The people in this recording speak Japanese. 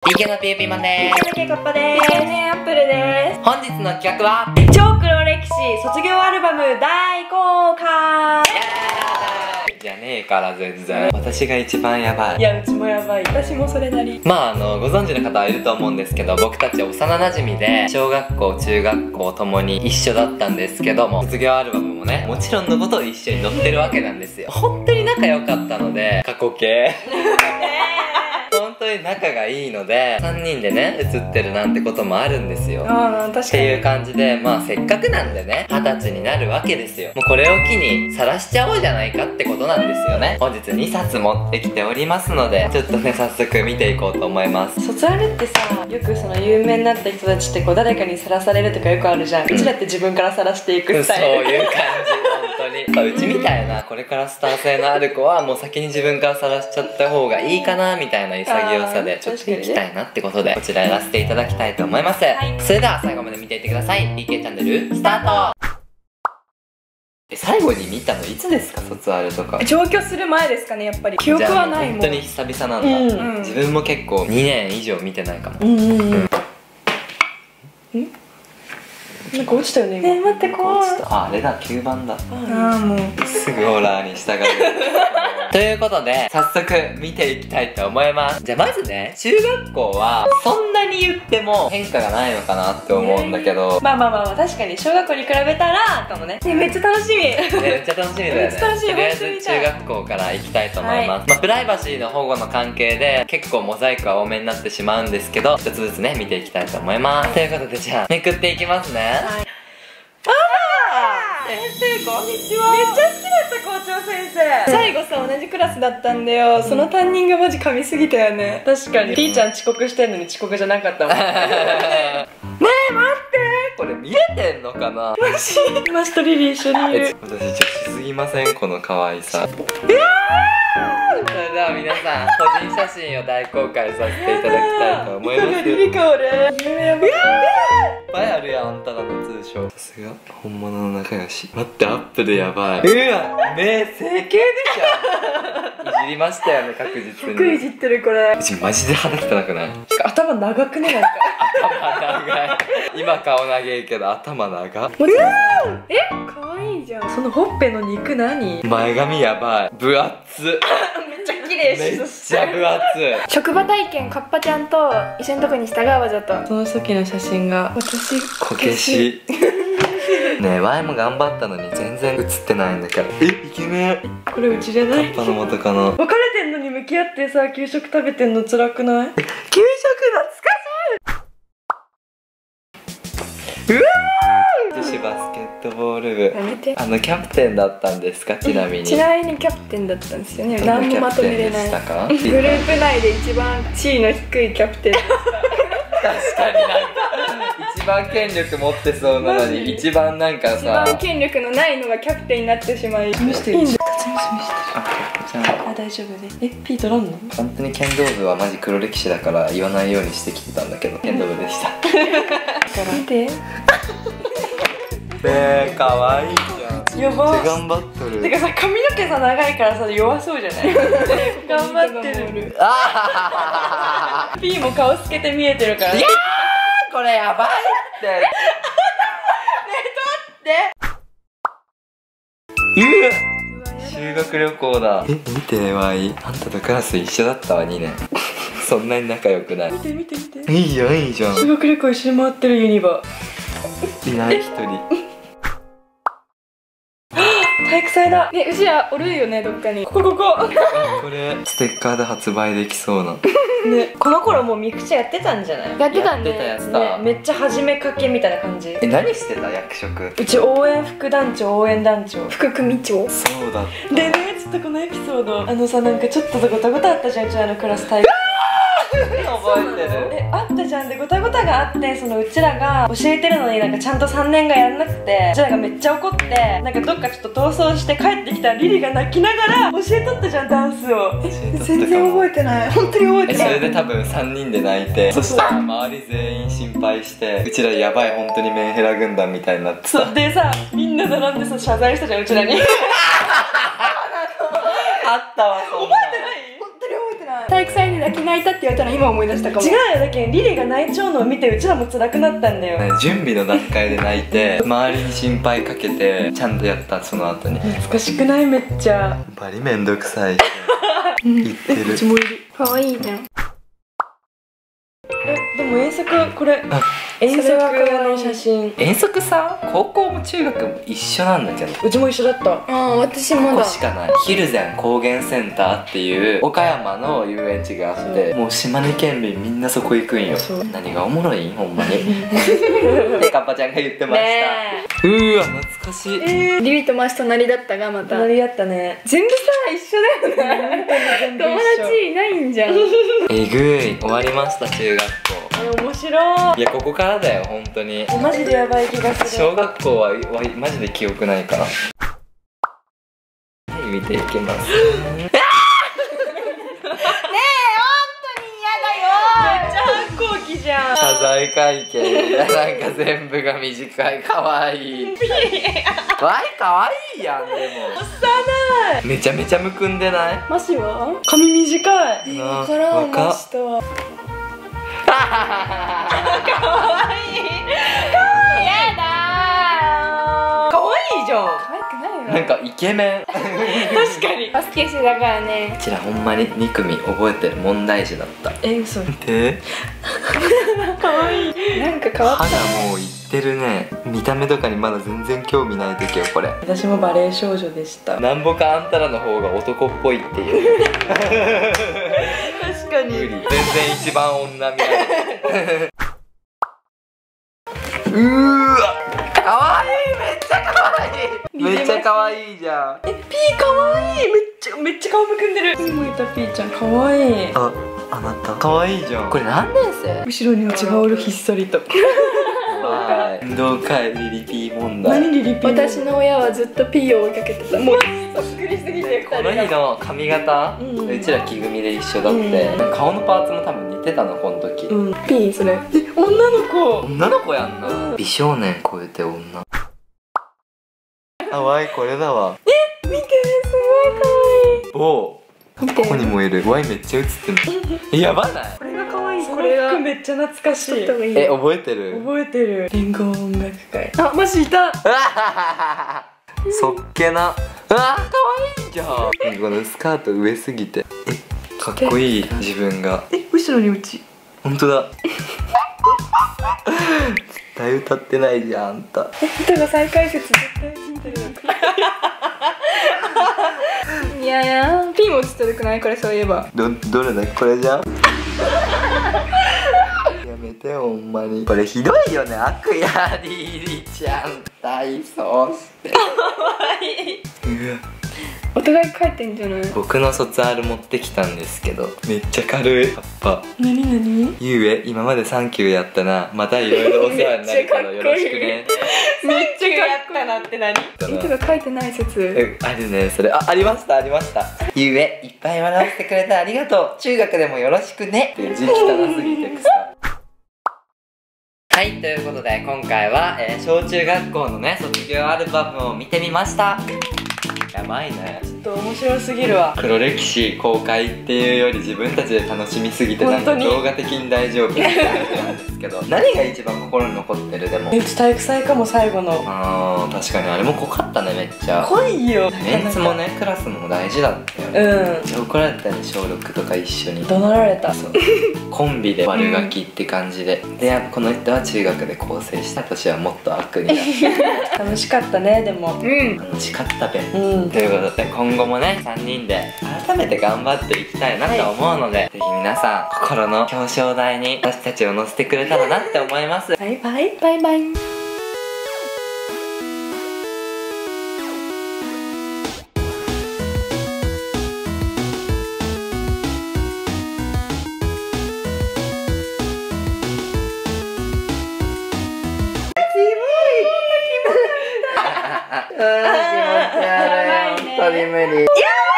池のピーピーマンでーす。 池のカッパでーす。池のアップルで本日の企画は超黒歴史卒業アルバム大公開。 じゃねえから全然私が一番やばい。 いや、うちもやばい。私もそれなり。 まあご存知の方はいると思うんですけど、僕たち幼馴染で小学校中学校ともに一緒だったんですけども、卒業アルバムもねもちろんのことを一緒に載ってるわけなんですよ。本当に仲良かったので、過去形本当に仲がいいので3人でね写ってるなんてこともあるんですよ。 ああ、確かに。 っていう感じで、まあせっかくなんでね20歳になるわけですよ。もうこれを機に晒しちゃおうじゃないかってことなんですよね。本日2冊持ってきておりますので、ちょっとね早速見ていこうと思います。 卒アルってさ、よくその有名になった人たちってこう誰かにさらされるとかよくあるじゃん。うちらって自分からさらしていくスタイル。 そういう感じ、本当にうちみたいなこれからスター性のある子はもう先に自分からさらしちゃった方がいいかなみたいな潔さでちょっといきたいなってことでこちらやらせていただきたいと思います、はい、それでは最後まで見ていってください。 PK チャンネルスタート。最後に見たのいつですか、卒アルとか。 上京する前ですかね、やっぱり。記憶はないもん。 本当に久々なんだ、自分も結構2年以上見てないかも。 なんか落ちたよね。待って、怖い。 あれだ、9番だ。 ああ、もうすぐオラーに従うということで早速見ていきたいと思います。じゃあまずね、中学校はそんなに言っても変化がないのかなって思うんだけど、 まあ確かに小学校に比べたらかもね。めっちゃ楽しみ。 めっちゃ楽しみだよね。 めっちゃ楽しみ。 とりあえず中学校から行きたいと思います、まあプライバシーの保護の関係で結構モザイクは多めになってしまうんですけど、一つずつね見ていきたいと思います。ということでじゃあめくっていきますね。はい。先生こんにちは。 めっちゃ好きだった校長先生。最後さ、同じクラスだったんだよ。その担任がマジ噛みすぎたよね。確かに。T ちゃん遅刻してんのに遅刻じゃなかったもん。ねえ待って、 これ見えてんのかな。 マシとリリー一緒にいる。 私ちょっとしすぎませんこの可愛さ。それでは皆さん個人写真を大公開させていただきたいと思います。 リリカ俺いっぱいあるやん、あんたらの通称。さすが本物の仲良し。待って、アップでやばい。うわ、目整形でしょ。いじりましたよね、確実に。 100いじってるこれ。 うちマジで肌汚くない？ 頭長くね、なんか。 頭長い。今顔長いけど頭長。 え、可愛いじゃん。そのほっぺの肉何？ 前髪やばい。分厚っ。 めっちゃ綺麗し。 めっちゃ分厚い。 職場体験カッパちゃんと一緒のとこにしたがわざと。 その時の写真が私こけし。ねえ、ワイも頑張ったのに全然写ってないんだから。え、イケメン。 これうちじゃない？ カッパの元カノ。 別れてんのに向き合ってさ、給食食べてんの辛くない？ 給食懐かしい。うわー、女子バスケットボール部。 やめて。 キャプテンだったんですか、ちなみに。 ちなみにキャプテンだったんですよね。 どんな何もまとめれない。 キャプテンでしたか？ グループ内で一番地位の低いキャプテンでした。 確かになんか一番権力持ってそうなのに一番なんか一さ、 番権力のないのがキャプテンになってしまい。 見してる。 いいの？ じゃああ、大丈夫ね。え、ピートなんの？ 本当に剣道部はマジ黒歴史だから言わないようにしてきてたんだけど、剣道部でした。 見て。 ねえ、かわいいじゃん。 やば。 頑張っとる。 てかさ、髪の毛さ長いからさ、弱そうじゃない？頑張ってる。 あピーも顔透けて見えてるから。 いやー、これやばいって。ねえ、撮って。うわ、修学旅行だ。え、見て、ワイ。あんたとクラス一緒だったわ、2年。そんなに仲良くない。 見て見て見て。 いいじゃん、いいじゃん。 修学旅行一緒に回ってるユニバ。 いない一人。 体育祭だ。 ね、うちらおるよね、どっかに。 ここ。 これステッカーで発売できそうな。 ね、この頃もうミクチャやってたんじゃない？ やってたやってたね。 やつだ。 ね、めっちゃ始めかけみたいな感じ。 え、何してた役職？ うち応援副団長、応援団長。 副組長。 そうだった。 でね、ちょっとこのエピソード、なんかちょっとごたごたあったじゃん、うちらのクラス体育。 覚えてる。 え、あったじゃん。でごたごたがあって、そのうちらが教えてるのになんかちゃんと3年がやんなくて、うちらがめっちゃ怒ってなんかどっかちょっと逃走して帰ってきたらリリが泣きながら教えとったじゃん、ダンスを。全然覚えてない。本当に覚えてない。 それで多分3人で泣いて、そしたら周り全員心配して、うちらやばい、本当にメンヘラ軍団みたいになってさ。 そうでさ、みんな並んでさ、謝罪したじゃん、うちらに。 あったわ、そんな。 覚えてない？本当に覚えてない。 体育祭でさっき泣いたって言われたら今思い出したかも。 違うよ、だけどリリが泣いちゃうのを見てうちらも辛くなったんだよ。 準備の段階で泣いて周りに心配かけてちゃんとやった。その後に懐かしくない？めっちゃバリめんどくさいって言ってる。 うちもいる。 可愛いじゃん。 でも遠足これ遠足の写真。 遠足さ、高校も中学も一緒なんだけど、 うちも一緒だった。 ああ、私もここだ。 しかない。ヒルゼン高原センターっていう岡山の遊園地があって、もう島根県民みんなそこ行くんよ。何がおもろいんほんまにでカッパちゃんが言ってました。うーわ懐かしい。 リリとマシ隣だったがまた。 隣だったね。 全部さ一緒だよね。友達いないんじゃん。 えぐい。終わりました中学校。 面白い。 いやここからだよ本当に。 マジでやばい気がする。 小学校はマジで記憶ないから。はい見ていきます。 めっちゃ反抗期じゃん。 謝罪会見なんか全部が短い。かわいいかわいいやん。でも幼い。 めちゃめちゃむくんでない？ マシは？ 髪短い。 わからんマシとは。 かわいい。やだ。かわいいじゃん。 可愛くないよ。 なんかイケメン確かに。 バスケしてだからね。 うちらほんまに2組覚えてる。問題児だった。 嘘。 でかわいい。 なんか変わった。 肌もういってるね。見た目とかにまだ全然興味ない時よこれ。 私もバレエ少女でした。 なんぼかあんたらの方が男っぽいっていう確かに。 無理。全然一番女見られるうーわかわいい。めっちゃかわいい。めっちゃかわいいじゃん。 ピーかわいい。めっちゃ顔むくんでる。いつもいたピーちゃんかわいい。 あなたかわいいじゃん。これ何年生？ 後ろにうちがおるひっそりと。 運動会リリピー問題。 何リリピー？ 私の親はずっとピーを追いかけてた。もうそっくりすぎてこの日の髪型、うちら木組で一緒だって、顔のパーツも多分似てたのこの時。 ピーそれ。 女の子。 女の子やんな。美少年超えて女。かわいい。これだわ。 見てすごい可愛い。 おここにもいる。ワイめっちゃ映ってるやばない？ これが可愛い。 これがめっちゃ懐かしい。 覚えてる？ 覚えてる。リンゴ音楽会。 あ、マジいた。 そっけな。かわいいじゃん。このスカート上すぎてかっこいい。自分が後ろにうち。 本当だ絶対歌ってないじゃんあんた。 歌が再解説絶対聞いてる。いやいや、ピーも映ってるくない？これそういえば。 どれだこれじゃんやめてほんまに。これひどいよね。悪やリリちゃん体操してかわいい。うわお互い帰ってんじゃない？ 僕の卒アル持ってきたんですけどめっちゃ軽い葉っぱ。 なにゆうえ今までサンキューやったな。またいろいろお世話になるからよろしくね。 めっちゃやったなって何？ 糸が書いてない説。 あるねそれ。ありましたありました。ゆうえいっぱい笑わせてくれてありがとう。中学でもよろしくねって字汚すぎて草。はい、ということで今回は、小中学校のね卒業アルバムを見てみました。やばいね。 ちょっと面白すぎるわ。 黒歴史公開っていうより自分たちで楽しみすぎてなんか本当に動画的に大丈夫みたいな感じなんですけど何が一番心に残ってる？でもうち体育祭かも最後の。 確かにあれも濃かったねめっちゃ。 濃いよ。 メンツもねクラスも大事だったよね。めっちゃ怒られたね小6とか一緒に。 怒鳴られた。 そうコンビで悪ガキって感じで、でこの人は中学で構成した。私はもっと悪になった楽しかったねでも。 楽しかったべ。 ということで今後もね3人で改めて頑張っていきたいなと思うので、ぜひ皆さん心の表彰台に私たちを乗せてくれたらなって思います。 バイバイ。 バイバイ。 気持ち悪い。本当に無理。